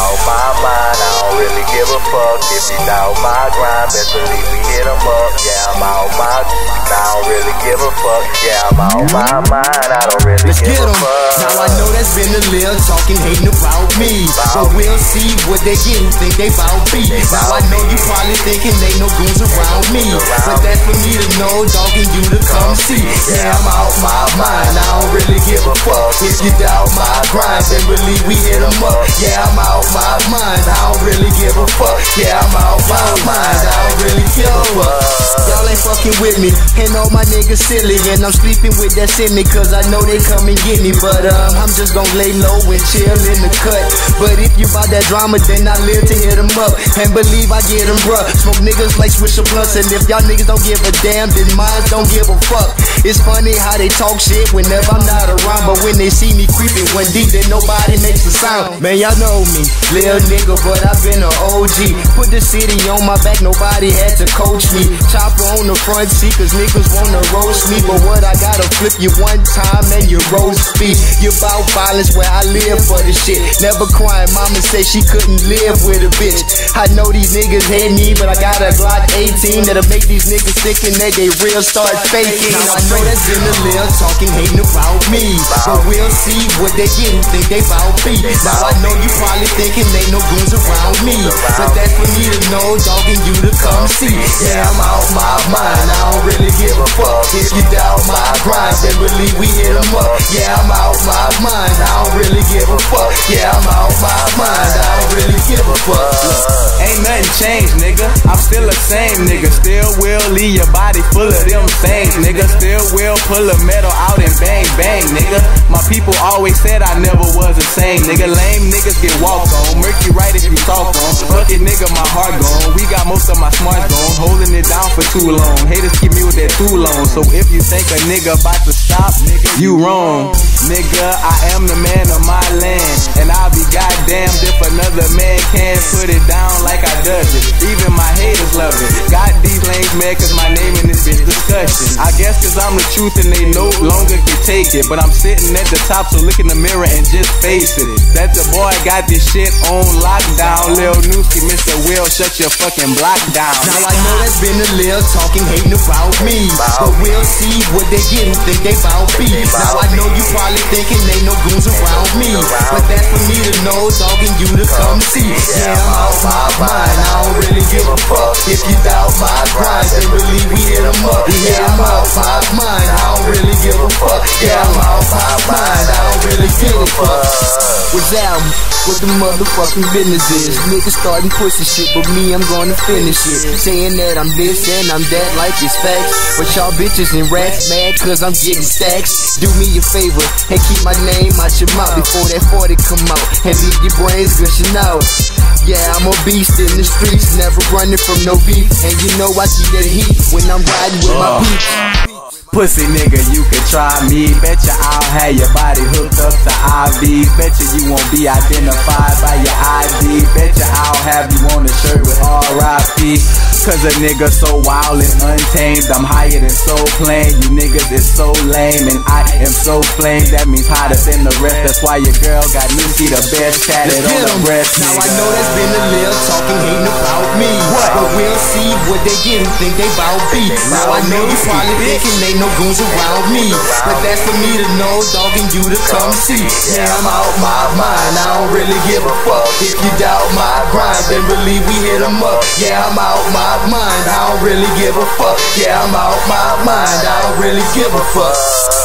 out my mind, I don't really give a fuck. If you doubt my grind, best believe we hit 'em up. Yeah, I'm out my, I don't really give a fuck. Yeah, I'm out my mind, I don't really give a fuck. Now I know that's been a little talking, hating about me, but we'll see what they get who think they bout me. Now I know you probably thinking ain't no goons around me, but that's for me to know, dog, and you to come see. Yeah, I'm out my mind, I don't really give a fuck. If you doubt my grind, then believe we hit 'em up. Yeah, I'm out my mind, I don't really give a fuck. Yeah, I'm out my mind, I don't really give a fuck. Y'all ain't fucking with me, and all my niggas silly, and I'm sleeping with that semi, cause I know they come and get me. But I'm just gon' lay low and chill in the cut. But if you bout that drama, then I live to hit 'em up. And believe I get 'em, bruh. Smoke niggas like Swisher Blunts, and if y'all niggas don't give a damn, then mine don't give a fuck. It's funny how they talk shit whenever I'm not around, but when they see me creeping one deep, then nobody makes a sound. Man, y'all know me, little nigga, but I've been an OG. Put the city on my back, nobody had to coach me. Chopper on the front seat, cause niggas wanna roast me. But what I gotta flip you one time and you roast me. You bout violence where I live for the shit. Never crying, mama said she couldn't live with a bitch. I know these niggas hate me, but I got a Glock 18 that'll make these niggas sick and they real start faking. Now I know that's been a little talking, hating about me, but we'll see what they get who think they bout me. Now I know you probably thinking ain't no goons around me, but that's for me to know, dog, and you to come see. Yeah, I'm out my mind, I don't really give a fuck. If you doubt my grind, then believe we hit 'em up. Yeah, I'm out my mind, I don't really give a fuck. Yeah, I'm out my mind, I don't really give a fuck. Ain't nothing changed, nigga. I'm still the same, nigga. Still will leave your body full of them things, nigga. Still will pull a metal out and bang, bang, nigga. My people always said I never was the same, nigga. Lame niggas get walked on. Murky right if you talk on. Fuck it, nigga, my heart gone. We got most of my smarts gone. Holding it down for too long. Haters keep me with that too long. So if you think a nigga about to stop, you wrong. Nigga, I am the man of my land, and I'll be goddamned if another man can't put it down like I does it. Even my haters love it. Got these lanes mad cause my name in this bitch discussion. I guess cause I'm the truth and they no longer can take it. But I'm sitting at the top, so look in the mirror and just face it. That the boy got this shit on lockdown. Lil Newski, Mr. Will, shut your fucking block down. Now I know that's been a little talking, hating about me, but we'll see what they get who think they bout me. Now I know you probably thinking ain't no goons around me, but that's for me to know, dog, and you to come see. Yeah, I'm out my mind, I don't really give a fuck. If you doubt my grind, then believe we hit 'em up. Yeah, I'm out my mind, I don't really give a fuck. Yeah, I'm out my mind, I don't really give a fuck. What's out? What the motherfucking business is? Niggas starting pussy shit, but me, I'm gonna finish it. Saying that I'm this and I'm that like it's facts, but y'all bitches and rats mad cause I'm getting stacks. Do me a favor and keep my name out your mouth before that 40 come out and leave your brains gushing out. Yeah, I'm a beast in the streets, never running from no beef, and you know I see that heat when I'm riding with my peeps. Pussy nigga, you can try me. Betcha I'll have your body hooked up to IV. Betcha you won't be identified by your ID. Betcha I'll have you on a shirt with RIP. Cause a nigga so wild and untamed. I'm higher than so plain. You niggas is so lame and I am so flame. That means hotter than the rest. That's why your girl got Newski the best tatted on her breast. Now I know that's been a little talking, hating about me, but we'll see what they get who think they bout me. Now I know you probably thinking ain't no goons around me, but that's for me to know, dog, and you to come see. Yeah, I'm out my mind, I don't really give a fuck. If you doubt my grind, then believe we hit 'em up. Yeah, I'm out my mind, I don't really give a fuck. Yeah, I'm out my mind, I don't really give a fuck.